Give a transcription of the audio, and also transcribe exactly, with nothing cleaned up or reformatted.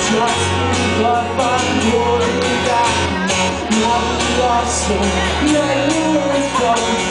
Trust me, but I'm holding back. Now we lost, so let it fall.